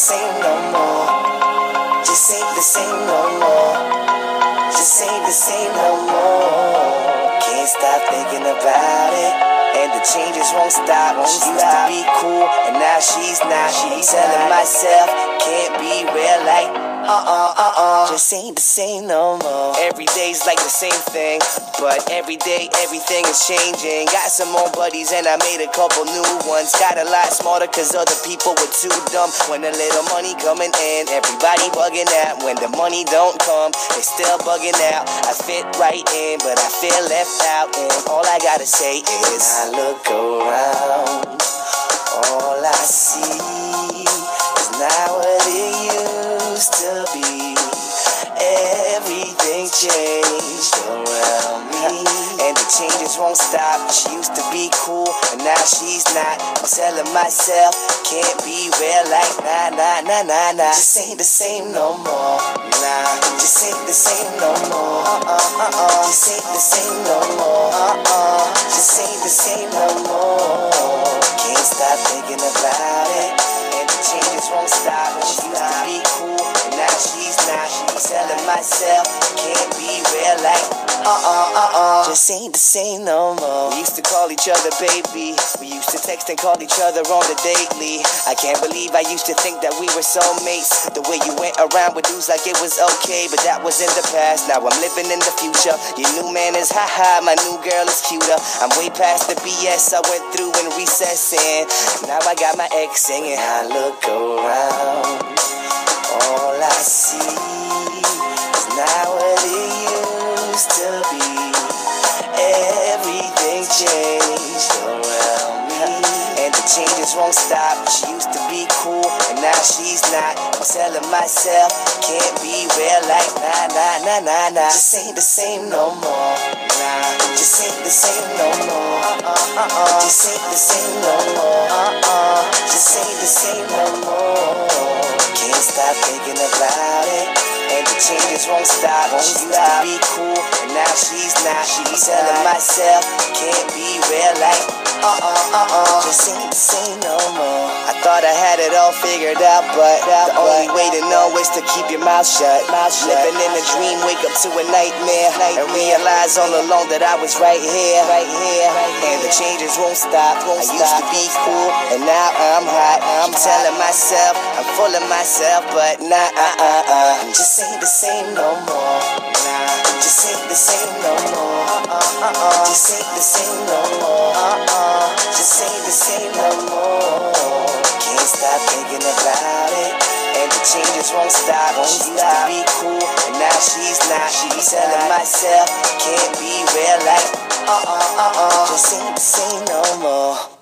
same no more. Just ain't the same no more. Just ain't the same no more. Can't stop thinking about it, and the changes won't stop. She used to be cool, and now she's not. I'm telling myself, can't be real like just ain't the same no more. Every day's like the same thing, but every day everything is changing. Got some more buddies and I made a couple new ones. Got a lot smarter cause other people were too dumb. When a little money coming in, everybody bugging out. When the money don't come, they still bugging out. I fit right in, but I feel left out. And all I gotta say is, I look around, all I see is not what it used to be. Everything changed around me, and the changes won't stop. She used to be cool, and now she's not. I'm telling myself, can't be real like nah. Just ain't the same no more. Nah, just ain't the same no more. Just ain't the same no more. Just ain't the same no more. Can't stop thinking about it, and the changes won't stop. She used to be cool, and now she's not. I'm telling myself, can't be real like just ain't the same no more. We used to call each other baby. We used to text and call each other on the daily. I can't believe I used to think that we were soulmates. The way you went around with dudes like it was okay, but that was in the past. Now I'm living in the future. Your new man is haha, my new girl is cuter. I'm way past the BS I went through in recess, and now I got my ex singing. I look around, all I see is not what it used to be. Everything changed around me, and the changes won't stop. She used to be cool, and now she's not. I'm telling myself, can't be real like nah. Just ain't the same no more. Nah, just ain't the same no more. Just ain't the same no more. Just ain't the same no more. Can't stop thinking about it, and the changes won't stop. She used to be cool, and now she's not. I'm telling myself, can't be real like just ain't the same no more. I thought I had it all figured out, but the only way to know is to keep your mouth shut. Living in a dream, wake up to a nightmare, and realize all along that I was right here. And the changes won't stop. I used to be cool, and now I'm hot. I'm telling myself, I'm full of myself, but just ain't the same no more. Just ain't the same no more. Just ain't the same no more. Just ain't the same no more. Can't stop thinking about it, and the changes won't stop. She used to be cool, and now she's not. I'm telling myself, can't be real like just ain't the same no more.